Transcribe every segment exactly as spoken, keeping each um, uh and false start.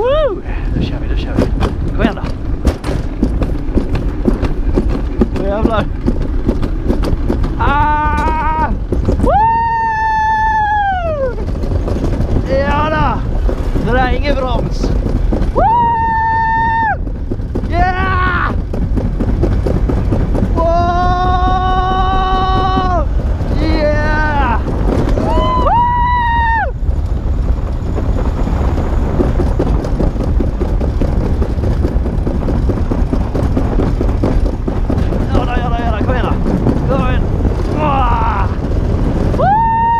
Woo! Nu kör vi, nu kör vi. Kom igen då. Åh jävlar. Ah! Woo! Ja då. Det där är ingen broms. Woo! Yeah! Wow! Yeah! Woo! Jada, jada, jada, kom igen då. Kom igen. Wow! Woo!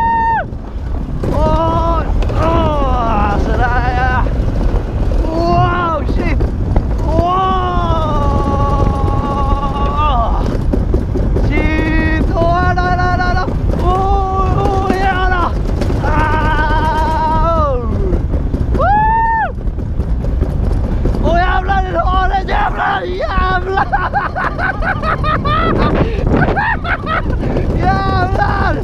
Åh, åh, sådär ja. Wow, shit. Wow. Shit. Åh, da, da, da, da. Åh, åh, jävlar. Au. Woo! Åh, jävlar, den har den, jävlar, jävlar. Jävlar.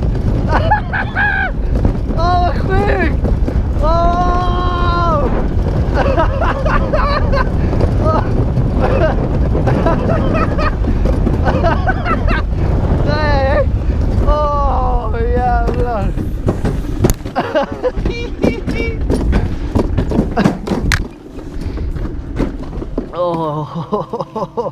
Åh, vad sjukt! Åh! Nej! Åh, jävlar! Åh!